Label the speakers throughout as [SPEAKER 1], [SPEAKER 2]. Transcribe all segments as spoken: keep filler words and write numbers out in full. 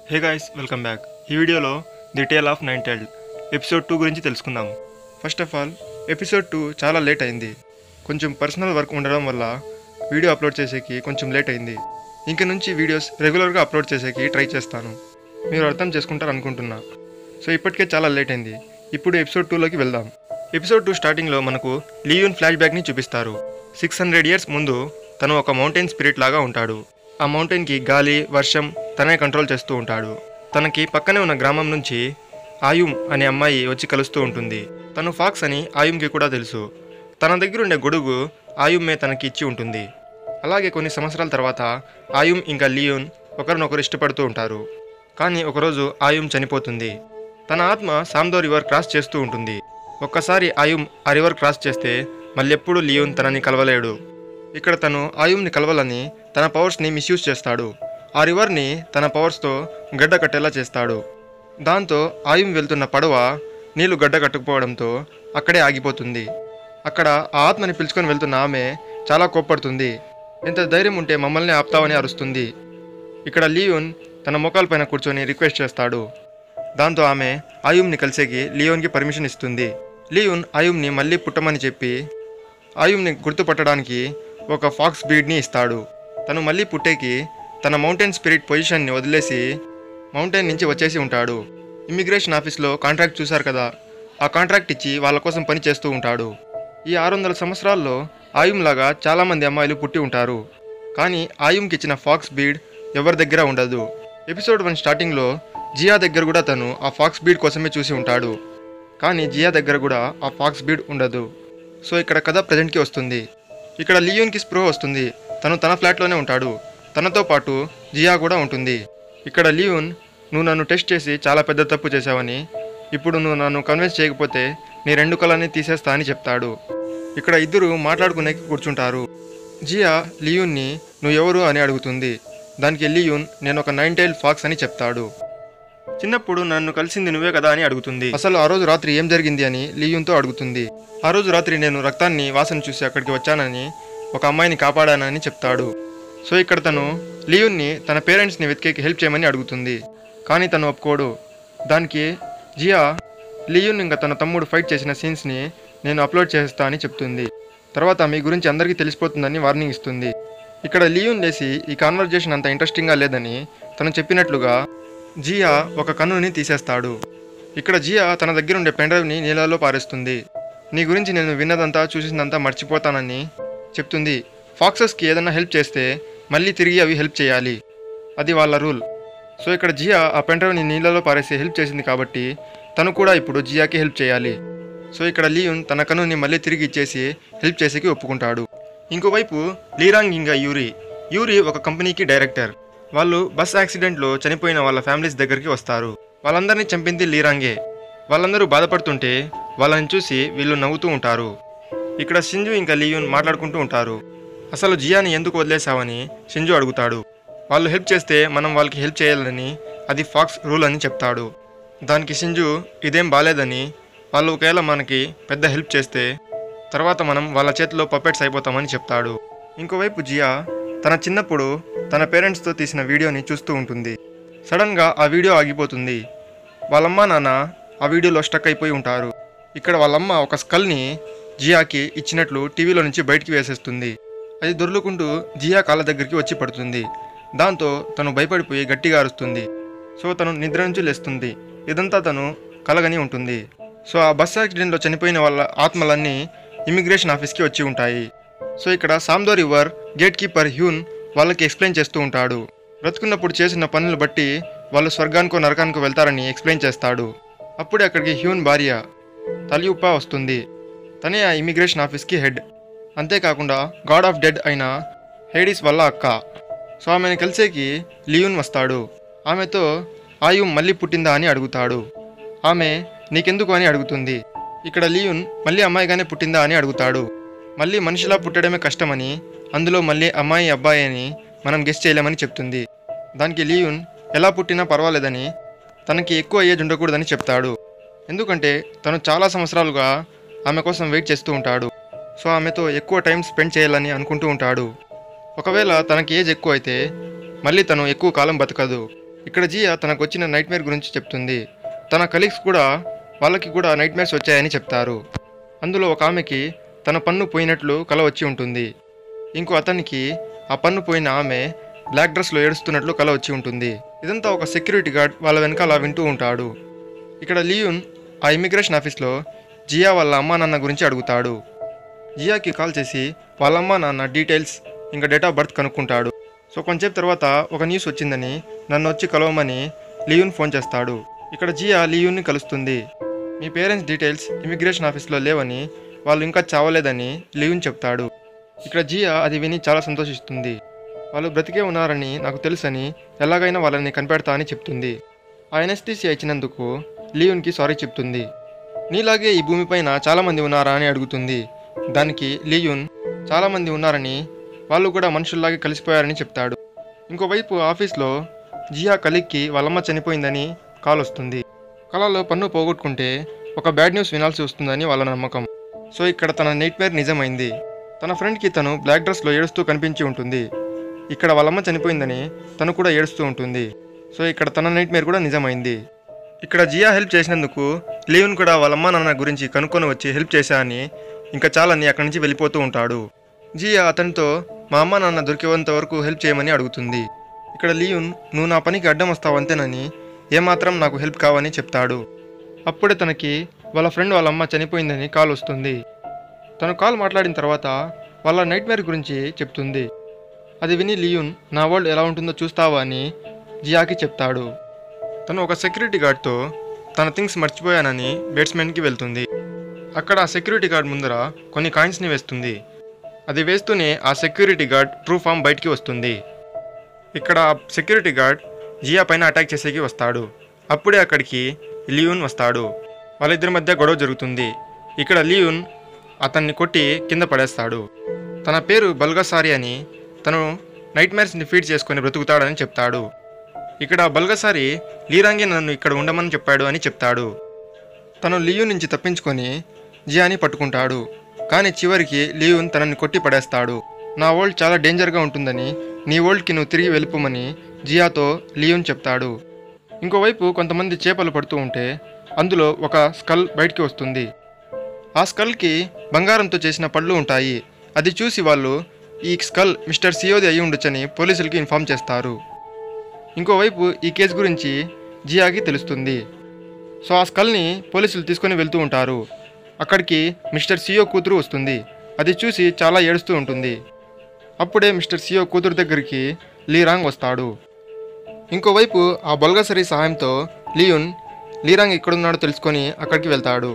[SPEAKER 1] Hey guys, welcome back. ఈ వీడియోలో the tale of nine tailed episode two గురించి తెలుసుకుందాం. First of all, episode two చాలా late అయింది. కొంచెం పర్సనల్ వర్క్ ఉండడం వల్ల వీడియో అప్లోడ్ చేసేకి కొంచెం లేట్ అయింది. ఇంక నుంచి వీడియోస్ రెగ్యులర్గా అప్లోడ్ చేసేకి ట్రై చేస్తాను. మీరు అర్థం చేసుకుంటారు అనుకుంటున్నా. సో ఇప్పటికే చాలా లేట్ అయింది. ఇప్పుడు ఎపిసోడ్ టూలోకి వెళ్దాం. ఎపిసోడ్ టూ స్టార్టింగ్లో మనకు లియోన్ ఫ్లాష్ బ్యాక్ని చూపిస్తారు. సిక్స్ హండ్రెడ్ ఇయర్స్ ముందు తను ఒక మౌంటైన్ స్పిరిట్ లాగా ఉంటాడు. ఆ మౌంటైన్కి గాలి, వర్షం తనే కంట్రోల్ చేస్తూ ఉంటాడు. తనకి పక్కనే ఉన్న గ్రామం నుంచి ఆయుమ్ అనే అమ్మాయి వచ్చి కలుస్తూ ఉంటుంది. తను ఫాక్స్ అని ఆయుమ్కి కూడా తెలుసు. తన దగ్గర ఉండే గొడుగు ఆయుమ్మే తనకి ఇచ్చి ఉంటుంది. అలాగే కొన్ని సంవత్సరాల తర్వాత ఆయుమ్ ఇంకా లియోన్ ఒకరినొకరు ఇష్టపడుతూ ఉంటారు. కానీ ఒకరోజు ఆయుమ్ చనిపోతుంది. తన ఆత్మ సామ్దో రివర్ క్రాస్ చేస్తూ ఉంటుంది. ఒక్కసారి ఆయుమ్ ఆ రివర్ క్రాస్ చేస్తే మళ్ళెప్పుడు లియోన్ తనని కలవలేడు. ఇక్కడ తను ఆయుమ్ని కలవాలని తన పవర్స్ని మిస్యూజ్ చేస్తాడు. ఆ రివర్ని తన పవర్స్తో గడ్డ కట్టేలా చేస్తాడు. దాంతో ఆయుమ్ వెళ్తున్న పడవ నీళ్లు గడ్డ కట్టుకుపోవడంతో అక్కడే ఆగిపోతుంది. అక్కడ ఆ ఆత్మని పిలుచుకొని వెళ్తున్న ఆమె చాలా కోప్పడుతుంది. ఎంత ధైర్యం ఉంటే మమ్మల్ని ఆపుతావని అరుస్తుంది. ఇక్కడ లియోన్ తన మోకాలపైన కూర్చొని రిక్వెస్ట్ చేస్తాడు. దాంతో ఆమె ఆయుమ్ని కలిసేకి లియోన్కి పర్మిషన్ ఇస్తుంది. లియోన్ ఆయుమ్ని మళ్ళీ పుట్టమని చెప్పి ఆయుమ్ని గుర్తుపట్టడానికి ఒక ఫాక్స్ బీడ్ని ఇస్తాడు. తను మళ్ళీ పుట్టేకి తన మౌంటైన్ స్పిరిట్ పొజిషన్ని వదిలేసి మౌంటైన్ నుంచి వచ్చేసి ఉంటాడు. ఇమ్మిగ్రేషన్ ఆఫీస్లో కాంట్రాక్ట్ చూశారు కదా, ఆ కాంట్రాక్ట్ ఇచ్చి వాళ్ళ కోసం పని చేస్తూ ఉంటాడు. ఈ ఆరు వందల సంవత్సరాల్లో ఆయుమ్ లాగా చాలామంది అమ్మాయిలు పుట్టి ఉంటారు. కానీ ఆయుమ్కి ఇచ్చిన ఫాక్స్ బీడ్ ఎవరి దగ్గర ఉండదు. ఎపిసోడ్ వన్ స్టార్టింగ్లో జియా దగ్గర కూడా తను ఆ ఫాక్స్ బీడ్ కోసమే చూసి ఉంటాడు. కానీ జియా దగ్గర కూడా ఆ ఫాక్స్ బీడ్ ఉండదు. సో ఇక్కడ కథ ప్రజెంట్కి వస్తుంది. ఇక్కడ లియోన్కి స్పృహ వస్తుంది. తను తన ఫ్లాట్లోనే ఉంటాడు. తనతో పాటు జియా కూడా ఉంటుంది. ఇక్కడ లియోన్, నువ్వు నన్ను టెస్ట్ చేసి చాలా పెద్ద తప్పు చేశావని, ఇప్పుడు నువ్వు నన్ను కన్విన్స్ చేయకపోతే నీ రెండు కళ్ళని తీసేస్తా అని చెప్తాడు. ఇక్కడ ఇద్దరు మాట్లాడుకునేకి కూర్చుంటారు. జియా లియోన్ని నువ్వు ఎవరు అని అడుగుతుంది. దానికి లియోన్ నేను ఒక నైన్ టైల్ ఫాక్స్ అని చెప్తాడు. చిన్నప్పుడు నన్ను కలిసింది నువ్వే కదా అని అడుగుతుంది. అసలు ఆ రోజు రాత్రి ఏం జరిగింది అని లియోన్తో అడుగుతుంది. ఆ రోజు రాత్రి నేను రక్తాన్ని వాసన చూసి అక్కడికి వచ్చానని, ఒక అమ్మాయిని కాపాడానని చెప్తాడు. సో ఇక్కడ తను లియోన్ని తన పేరెంట్స్ని వెతికేకి హెల్ప్ చేయమని అడుగుతుంది. కానీ తను ఒప్పుకోడు. దానికి జియా లియోన్ ఇంకా తన తమ్ముడు ఫైట్ చేసిన సీన్స్ని నేను అప్లోడ్ చేస్తా అని చెప్తుంది. తర్వాత మీ గురించి అందరికీ తెలిసిపోతుందని వార్నింగ్ ఇస్తుంది. ఇక్కడ లియోన్ లేసి ఈ కాన్వర్జేషన్ అంత ఇంట్రెస్టింగ్గా లేదని తను చెప్పినట్లుగా జియా ఒక కన్నుని తీసేస్తాడు. ఇక్కడ జియా తన దగ్గర ఉండే పెన్డ్రైవ్ని నీళ్ళలో పారేస్తుంది. నీ గురించి నేను విన్నదంతా చూసిందంతా మర్చిపోతానని చెప్తుంది. ఫాక్సెస్కి ఏదైనా హెల్ప్ చేస్తే మళ్ళీ తిరిగి అవి హెల్ప్ చేయాలి, అది వాళ్ళ రూల్. సో ఇక్కడ జియా ఆ పెన్డ్రైవ్ని నీళ్ళలో పారేసి హెల్ప్ చేసింది కాబట్టి తను కూడా ఇప్పుడు జియాకి హెల్ప్ చేయాలి. సో ఇక్కడ లియోన్ తన కన్నుని మళ్ళీ తిరిగి ఇచ్చేసి హెల్ప్ చేసేకి ఒప్పుకుంటాడు. ఇంకోవైపు లీరాంగ్ ఇంకా యూరి యూరి ఒక కంపెనీకి డైరెక్టర్. వాళ్ళు బస్ యాక్సిడెంట్లో చనిపోయిన వాళ్ళ ఫ్యామిలీస్ దగ్గరికి వస్తారు. వాళ్ళందరినీ చంపింది లీరాంగే. వాళ్ళందరూ బాధపడుతుంటే వాళ్ళని చూసి వీళ్ళు నవ్వుతూ ఉంటారు. ఇక్కడ షింజు ఇంకా లియోన్ మాట్లాడుకుంటూ ఉంటారు. అసలు జియాని ఎందుకు వదిలేసావని షింజు అడుగుతాడు. వాళ్ళు హెల్ప్ చేస్తే మనం వాళ్ళకి హెల్ప్ చేయాలని, అది ఫాక్స్ రూల్ అని చెప్తాడు. దానికి షింజు ఇదేం బాలేదని, వాళ్ళు ఒకవేళ మనకి పెద్ద హెల్ప్ చేస్తే తర్వాత మనం వాళ్ళ చేతిలో పపెట్స్ అయిపోతామని చెప్తాడు. ఇంకోవైపు జియా తన చిన్నప్పుడు తన పేరెంట్స్తో తీసిన వీడియోని చూస్తూ ఉంటుంది. సడన్గా ఆ వీడియో ఆగిపోతుంది. వాళ్ళమ్మ నాన్న ఆ వీడియోలో స్టక్ అయిపోయి ఉంటారు. ఇక్కడ వాళ్ళమ్మ ఒక స్కల్ని జియాకి ఇచ్చినట్లు టీవీలో నుంచి బయటికి వేసేస్తుంది. అది దొర్లుకుంటూ జియా కాళ్ళ దగ్గరికి వచ్చి పడుతుంది. దాంతో తను భయపడిపోయి గట్టిగా అరుస్తుంది. సో తను నిద్ర నుంచి లేస్తుంది. ఇదంతా తను కలగని ఉంటుంది. సో ఆ బస్ యాక్సిడెంట్లో చనిపోయిన వాళ్ళ ఆత్మలన్నీ ఇమిగ్రేషన్ ఆఫీస్కి వచ్చి ఉంటాయి. సో ఇక్కడ Samdo river gate keeper Hyun వాళ్ళకి ఎక్స్ప్లెయిన్ చేస్తూ ఉంటాడు. బ్రతుకున్నప్పుడు చేసిన పనులు బట్టి వాళ్ళు స్వర్గానికో నరకానికో వెళ్తారని ఎక్స్ప్లెయిన్ చేస్తాడు. అప్పుడే అక్కడికి హ్యూన్ భార్య తలియుప్పా వస్తుంది. తనే ఆ ఇమిగ్రేషన్ ఆఫీస్కి హెడ్. అంతేకాకుండా గాడ్ ఆఫ్ డెడ్ అయిన హేడిస్ వల్ల అక్క. సో ఆమెను కలిసేకి లియోన్ వస్తాడు. ఆమెతో ఆయుమ్ మళ్ళీ పుట్టిందా అని అడుగుతాడు. ఆమె నీకెందుకు అని అడుగుతుంది. ఇక్కడ లియోన్ మళ్ళీ అమ్మాయిగానే పుట్టిందా అని అడుగుతాడు. మళ్ళీ మనిషిలా పుట్టడమే కష్టమని, అందులో మళ్ళీ అమ్మాయి అబ్బాయి అని మనం గెస్ చేయలేమని చెప్తుంది. దానికి లియోన్ ఎలా పుట్టినా పర్వాలేదని, తనకి ఎక్కువ ఏజ్ ఉండకూడదని చెప్తాడు. ఎందుకంటే తను చాలా సంవత్సరాలుగా ఆమె కోసం వెయిట్ చేస్తూ ఉంటాడు. సో ఆమెతో ఎక్కువ టైం స్పెండ్ చేయాలని అనుకుంటూ ఉంటాడు. ఒకవేళ తనకి ఏజ్ ఎక్కువ అయితే మళ్ళీ తను ఎక్కువ కాలం బతకదు. ఇక్కడ జియా తనకు వచ్చిన నైట్ మేర్ గురించి చెప్తుంది. తన కలీగ్స్ కూడా వాళ్ళకి కూడా నైట్ మేర్స్ వచ్చాయని చెప్తారు. అందులో ఒక ఆమెకి తన పన్ను పోయినట్లు కల వచ్చి ఉంటుంది. ఇంకో అతనికి ఆ పన్ను పోయిన ఆమె బ్లాక్ డ్రెస్లో ఏడుస్తున్నట్లు కల వచ్చి ఉంటుంది. ఇదంతా ఒక సెక్యూరిటీ గార్డ్ వాళ్ళ వెనకాల వింటూ ఉంటాడు. ఇక్కడ లియూన్ ఆ ఇమిగ్రేషన్ ఆఫీస్లో జియా వాళ్ళ అమ్మా నాన్న గురించి అడుగుతాడు. జియాకి కాల్ చేసి వాళ్ళ అమ్మా నాన్న డీటెయిల్స్ ఇంకా డేట్ ఆఫ్ బర్త్ కనుక్కుంటాడు. సో కొంచెంసేపు తర్వాత ఒక న్యూస్ వచ్చిందని నన్ను వచ్చి కలవమని లియూన్ ఫోన్ చేస్తాడు. ఇక్కడ జియా లియూన్ని కలుస్తుంది. మీ పేరెంట్స్ డీటెయిల్స్ ఇమిగ్రేషన్ ఆఫీస్లో లేవని, వాళ్ళు ఇంకా చావలేదని లియూన్ చెప్తాడు. ఇక్కడ జియా అది విని చాలా సంతోషిస్తుంది. వాళ్ళు బ్రతికే ఉన్నారని నాకు తెలుసని, ఎలాగైనా వాళ్ళని కనిపెడతా అని చెప్తుంది. ఆ ఎనస్థీసియా ఇచ్చినందుకు లియూన్కి సారీ చెప్తుంది. నీలాగే ఈ భూమిపైన చాలామంది ఉన్నారా అని అడుగుతుంది. దానికి లియూన్ చాలామంది ఉన్నారని, వాళ్ళు కూడా మనుషుల్లాగే కలిసిపోయారని చెప్తాడు. ఇంకోవైపు ఆఫీస్లో జియా కలీగ్కి వాళ్ళమ్మ చనిపోయిందని కాల్ వస్తుంది. కళలో పన్ను పోగొట్టుకుంటే ఒక బ్యాడ్ న్యూస్ వినాల్సి వస్తుందని వాళ్ళ నమ్మకం. సో ఇక్కడ తన నైట్ మేర్ నిజమైంది. తన ఫ్రెండ్కి తను బ్లాక్ డ్రెస్లో ఏడుస్తూ కనిపించి ఉంటుంది. ఇక్కడ వాళ్ళమ్మ చనిపోయిందని తను కూడా ఏడుస్తూ ఉంటుంది. సో ఇక్కడ తన నైట్ మేర్ కూడా నిజమైంది. ఇక్కడ జియా హెల్ప్ చేసినందుకు లియోన్ కూడా వాళ్ళమ్మ నాన్న గురించి కనుక్కొని వచ్చి హెల్ప్ చేశా అని, ఇంకా చాలని అక్కడి నుంచి వెళ్ళిపోతూ ఉంటాడు. జియా అతనితో మా అమ్మ నాన్న దొరికేంత వరకు హెల్ప్ చేయమని అడుగుతుంది. ఇక్కడ లియోన్ నువ్వు నా పనికి అడ్డం వస్తావు అంతేనని, ఏమాత్రం నాకు హెల్ప్ కావని చెప్తాడు. అప్పుడే తనకి వాళ్ళ ఫ్రెండ్ వాళ్ళ అమ్మ చనిపోయిందని కాల్ వస్తుంది. తను కాల్ మాట్లాడిన తర్వాత వాళ్ళ నైట్ మేర్ గురించి చెప్తుంది. అది విని లియోన్ నా వరల్డ్ ఎలా ఉంటుందో చూస్తావా అని జియాకి చెప్తాడు. తను ఒక సెక్యూరిటీ గార్డ్తో తన థింగ్స్ మర్చిపోయానని బేస్మెంట్కి వెళ్తుంది. అక్కడ ఆ సెక్యూరిటీ గార్డ్ ముందర కొన్ని కాయిన్స్ని వేస్తుంది. అది వేస్తూనే ఆ సెక్యూరిటీ గార్డ్ ట్రూ ఫామ్ బయటికి వస్తుంది. ఇక్కడ సెక్యూరిటీ గార్డ్ జియా పైన అటాక్ చేసేకి వస్తాడు. అప్పుడే అక్కడికి లియోన్ వస్తాడు. వాళ్ళిద్దరి మధ్య గొడవ జరుగుతుంది. ఇక్కడ లియోన్ అతన్ని కొట్టి కింద పడేస్తాడు. తన పేరు బల్గసారి అని, తను నైట్ మేర్స్ని ఫీడ్ చేసుకొని బ్రతుకుతాడని చెప్తాడు. ఇక్కడ బల్గసారి లీరాంగే నన్ను ఇక్కడ ఉండమని చెప్పాడు అని చెప్తాడు. తను లియూన్ నుంచి తప్పించుకొని జియాని పట్టుకుంటాడు. కానీ చివరికి లియూన్ తనని కొట్టి పడేస్తాడు. నా వరల్డ్ చాలా డేంజర్గా ఉంటుందని, నీ వరల్డ్కి నువ్వు తిరిగి వెళ్ళిపోమని జియాతో లియూన్ చెప్తాడు. ఇంకోవైపు కొంతమంది చేపలు పడుతూ ఉంటే అందులో ఒక స్కల్ బయటికి వస్తుంది. ఆ స్కల్కి బంగారంతో చేసిన పళ్ళు ఉంటాయి. అది చూసి వాళ్ళు ఈ స్కల్ మిస్టర్ సియోది అయి ఉండొచ్చని పోలీసులకి ఇన్ఫామ్ చేస్తారు. ఇంకోవైపు ఈ కేసు గురించి జియాకి తెలుస్తుంది. సో ఆ స్కల్ని పోలీసులు తీసుకొని వెళ్తూ ఉంటారు. అక్కడికి మిస్టర్ సియో కూతురు వస్తుంది. అది చూసి చాలా ఏడుస్తూ ఉంటుంది. అప్పుడే మిస్టర్ సియో కూతురు దగ్గరికి లీరాంగ్ వస్తాడు. ఇంకోవైపు ఆ బల్గసరి సహాయంతో లియోన్ లీరాంగ్ ఎక్కడున్నాడో తెలుసుకొని అక్కడికి వెళ్తాడు.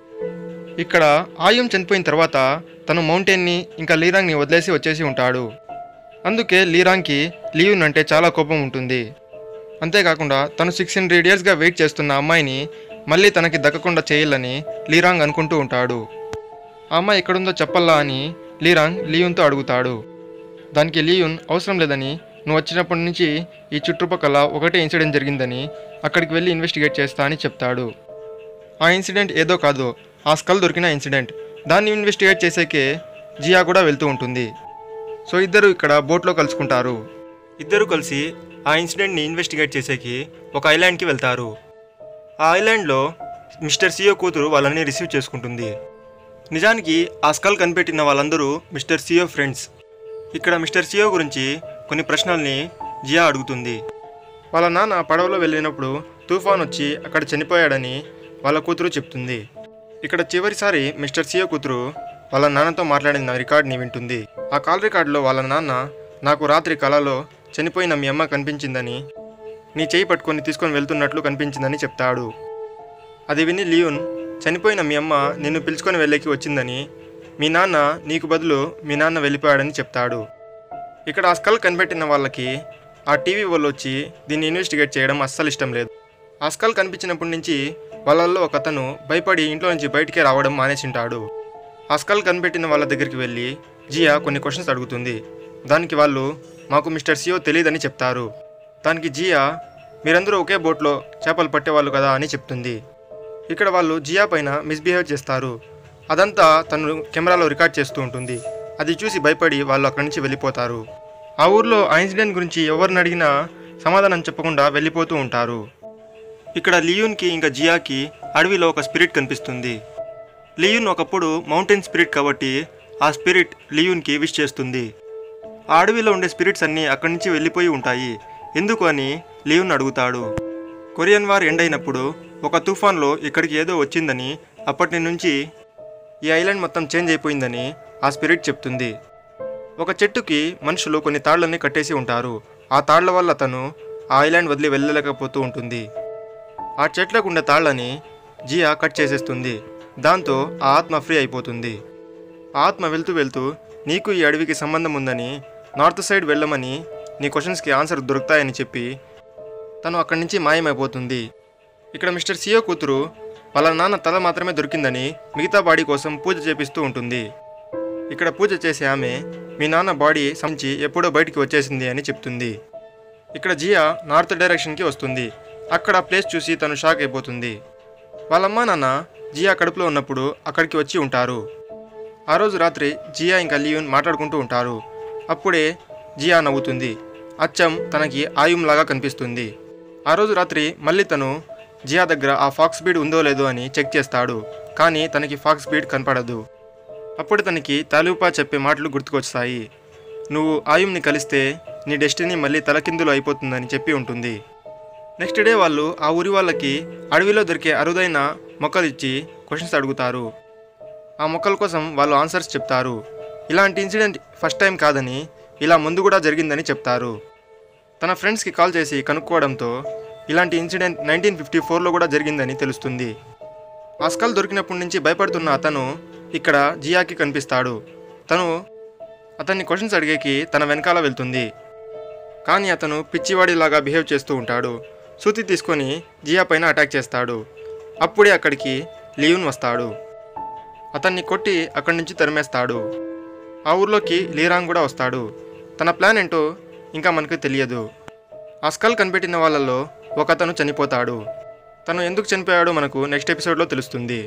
[SPEAKER 1] ఇక్కడ ఆయుం చనిపోయిన తర్వాత తను మౌంటైన్ని ఇంకా లీరాంగ్ని వదిలేసి వచ్చేసి ఉంటాడు. అందుకే లీరాంగ్కి లియోన్ అంటే చాలా కోపం ఉంటుంది. అంతేకాకుండా తను సిక్స్ హండ్రెడ్ ఇయర్స్గా వెయిట్ చేస్తున్న అమ్మాయిని మళ్ళీ తనకి దక్కకుండా చేయాలని లీరాంగ్ అనుకుంటూ ఉంటాడు. ఆ అమ్మాయి ఎక్కడుందో చెప్పల్లా అని లీరాంగ్ లియోన్తో అడుగుతాడు. దానికి లియోన్ అవసరం లేదని, నువ్వు వచ్చినప్పటి నుంచి ఈ చుట్టుపక్కల ఒకటే ఇన్సిడెంట్ జరిగిందని, అక్కడికి వెళ్ళి ఇన్వెస్టిగేట్ చేస్తా అని చెప్తాడు. ఆ ఇన్సిడెంట్ ఏదో కాదో ఆ స్కల్ దొరికిన ఇన్సిడెంట్, దాన్ని ఇన్వెస్టిగేట్ చేసేకే జియా కూడా వెళ్తూ ఉంటుంది. సో ఇద్దరు ఇక్కడ బోట్లో కలుసుకుంటారు. ఇద్దరు కలిసి ఆ ఇన్సిడెంట్ని ఇన్వెస్టిగేట్ చేసేకి ఒక ఐలాండ్కి వెళ్తారు. ఆ ఐలాండ్లో మిస్టర్ సియో కూతురు వాళ్ళని రిసీవ్ చేసుకుంటుంది. నిజానికి ఆ స్కల్ కనిపెట్టిన వాళ్ళందరూ మిస్టర్ సియో ఫ్రెండ్స్. ఇక్కడ మిస్టర్ సియో గురించి కొన్ని ప్రశ్నల్ని జియా అడుగుతుంది. వాళ్ళ నాన్న పడవలో వెళ్ళినప్పుడు తుఫాన్ వచ్చి అక్కడ చనిపోయాడని వాళ్ళ కూతురు చెప్తుంది. ఇక్కడ చివరిసారి మిస్టర్ సియో కూతురు వాళ్ళ నాన్నతో మాట్లాడిన రికార్డ్ని వింటుంది. ఆ కాల్ రికార్డులో వాళ్ళ నాన్న నాకు రాత్రి కలలో చనిపోయిన మీ అమ్మ కనిపించిందని, నీ చేయి పట్టుకొని తీసుకొని వెళ్తున్నట్లు కనిపించిందని చెప్తాడు. అది విని లియోన్ చనిపోయిన మీ అమ్మ నిన్ను పిలుచుకొని వెళ్ళేకి వచ్చిందని, మీ నాన్న నీకు బదులు మీ నాన్న వెళ్ళిపోయాడని చెప్తాడు. ఇక్కడ ఆ స్కల్ కనిపెట్టిన వాళ్ళకి ఆ టీవీ వాళ్ళు వచ్చి దీన్ని ఇన్వెస్టిగేట్ చేయడం అస్సలు ఇష్టం లేదు. ఆ స్కల్ కనిపించినప్పటి నుంచి వాళ్ళల్లో ఒక అతను భయపడి ఇంట్లో నుంచి బయటికే రావడం మానేసింటాడు. ఆ స్కల్ కనిపెట్టిన వాళ్ళ దగ్గరికి వెళ్ళి జియా కొన్ని క్వశ్చన్స్ అడుగుతుంది. దానికి వాళ్ళు మాకు మిస్టర్ సియో తెలియదని చెప్తారు. దానికి జియా మీరందరూ ఒకే బోట్లో చేపలు పట్టేవాళ్ళు కదా అని చెప్తుంది. ఇక్కడ వాళ్ళు జియా పైన మిస్బిహేవ్ చేస్తారు. అదంతా తను కెమెరాలో రికార్డ్ చేస్తూ ఉంటుంది. అది చూసి భయపడి వాళ్ళు అక్కడి నుంచి వెళ్ళిపోతారు. ఆ ఊర్లో ఆ ఇన్సిడెంట్ గురించి ఎవరిని అడిగినా సమాధానం చెప్పకుండా వెళ్ళిపోతూ ఉంటారు. ఇక్కడ లియూన్కి ఇంకా జియాకి అడవిలో ఒక స్పిరిట్ కనిపిస్తుంది. లియూన్ ఒకప్పుడు మౌంటైన్ స్పిరిట్ కాబట్టి ఆ స్పిరిట్ లియూన్కి విష్ చేస్తుంది. ఆ అడవిలో ఉండే స్పిరిట్స్ అన్నీ అక్కడి నుంచి వెళ్ళిపోయి ఉంటాయి. ఎందుకు అని లియూన్ అడుగుతాడు. కొరియన్ వార్ ఎండ్ అయినప్పుడు ఒక తుఫాన్లో ఇక్కడికి ఏదో వచ్చిందని, అప్పటి నుంచి ఈ ఐలాండ్ మొత్తం చేంజ్ అయిపోయిందని ఆ స్పిరిట్ చెప్తుంది. ఒక చెట్టుకి మనుషులు కొన్ని తాళ్లన్నీ కట్టేసి ఉంటారు. ఆ తాళ్ల వల్ల తను ఆ ఐలాండ్ వదిలి వెళ్ళలేకపోతూ ఉంటుంది. ఆ చెట్లకు ఉండే తాళ్లని జియా కట్ చేసేస్తుంది. దాంతో ఆ ఆత్మ ఫ్రీ అయిపోతుంది. ఆ ఆత్మ వెళ్తూ వెళ్తూ నీకు ఈ అడవికి సంబంధం ఉందని, నార్త్ సైడ్ వెళ్ళమని, నీ క్వశ్చన్స్కి ఆన్సర్ దొరుకుతాయని చెప్పి తను అక్కడి నుంచి మాయమైపోతుంది. ఇక్కడ మిస్టర్ సియో కూతురు వాళ్ళ నాన్న తల మాత్రమే దొరికిందని మిగతా బాడీ కోసం పూజ చేపిస్తూ ఉంటుంది. ఇక్కడ పూజ చేసే ఆమె మీ నాన్న బాడీ సంచి ఎప్పుడో బయటికి వచ్చేసింది అని చెప్తుంది. ఇక్కడ జియా నార్త్ డైరెక్షన్కి వస్తుంది. అక్కడ ప్లేస్ చూసి తను షాక్ అయిపోతుంది. వాళ్ళమ్మ నాన్న జియా కడుపులో ఉన్నప్పుడు అక్కడికి వచ్చి ఉంటారు. ఆ రోజు రాత్రి జియా ఇంకా లియూన్ మాట్లాడుకుంటూ ఉంటారు. అప్పుడే జియా నవ్వుతుంది. అచ్చం తనకి ఆయుంలాగా కనిపిస్తుంది. ఆ రోజు రాత్రి మళ్ళీ తను జియా దగ్గర ఆ ఫాక్స్ బీడ్ ఉందో లేదో అని చెక్ చేస్తాడు. కానీ తనకి ఫాక్స్ బీడ్ కనపడదు. అప్పుడు తనకి తాలూపా చెప్పే మాటలు గుర్తుకొస్తాయి. నువ్వు ఆయుంని కలిస్తే నీ డెస్టినీ మళ్ళీ తలకిందులు అయిపోతుందని చెప్పి ఉంటుంది. నెక్స్ట్ డే వాళ్ళు ఆ ఊరి వాళ్ళకి అడవిలో దొరికే అరుదైన మొక్కలు ఇచ్చి క్వశ్చన్స్ అడుగుతారు. ఆ మొక్కల కోసం వాళ్ళు ఆన్సర్స్ చెప్తారు. ఇలాంటి ఇన్సిడెంట్ ఫస్ట్ టైం కాదని, ఇలా ముందు కూడా జరిగిందని చెప్తారు. తన ఫ్రెండ్స్కి కాల్ చేసి కనుక్కోవడంతో ఇలాంటి ఇన్సిడెంట్ నైన్టీన్ ఫిఫ్టీ ఫోర్లో కూడా జరిగిందని తెలుస్తుంది. ఆ స్కల్ దొరికినప్పటి నుంచి భయపడుతున్న అతను ఇక్కడ జియాకి కనిపిస్తాడు. తను అతన్ని క్వశ్చన్స్ అడిగేకి తన వెనకాల వెళ్తుంది. కానీ అతను పిచ్చివాడిలాగా బిహేవ్ చేస్తూ ఉంటాడు. సూతి తీసుకొని జియా పైన అటాక్ చేస్తాడు. అప్పుడే అక్కడికి లియూన్ వస్తాడు. అతన్ని కొట్టి అక్కడి నుంచి తరిమేస్తాడు. ఆ ఊర్లోకి లీరాంగ్ కూడా వస్తాడు. తన ప్లాన్ ఏంటో ఇంకా మనకు తెలియదు. ఆ స్కల్ కనిపెట్టిన వాళ్ళల్లో ఒక అతను చనిపోతాడు. తను ఎందుకు చనిపోయాడో మనకు నెక్స్ట్ ఎపిసోడ్లో తెలుస్తుంది.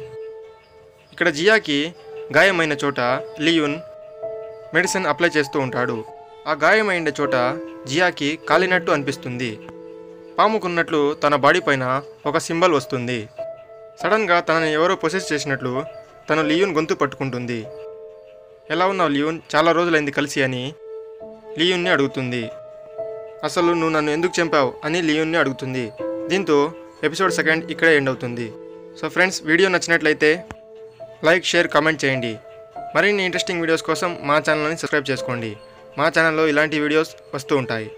[SPEAKER 1] ఇక్కడ జియాకి గాయమైన చోట లియూన్ మెడిసిన్ అప్లై చేస్తూ ఉంటాడు. ఆ గాయమైన చోట జియాకి కాలినట్టు అనిపిస్తుంది. పాముకున్నట్లు తన బాడీ పైన ఒక సింబల్ వస్తుంది. సడన్గా తనని ఎవరో పొసెస్ చేసినట్లు తను లియూన్ గొంతు పట్టుకుంటుంది. ఎలా ఉన్నావు లియూన్, చాలా రోజులైంది కలిసి అని లియూన్ని అడుగుతుంది. అసలు నువ్వు నన్ను ఎందుకు చంపావు అని లియూన్ని అడుగుతుంది. దీంతో ఎపిసోడ్ సెకండ్ ఇక్కడే ఎండ్ అవుతుంది. సో ఫ్రెండ్స్, వీడియో నచ్చినట్లయితే లైక్, షేర్, కామెంట్ చేయండి. మరిన్ని ఇంట్రెస్టింగ్ వీడియోస్ కోసం మా ఛానల్ని సబ్స్క్రైబ్ చేసుకోండి. మా ఛానల్లో ఇలాంటి వీడియోస్ వస్తూ ఉంటాయి.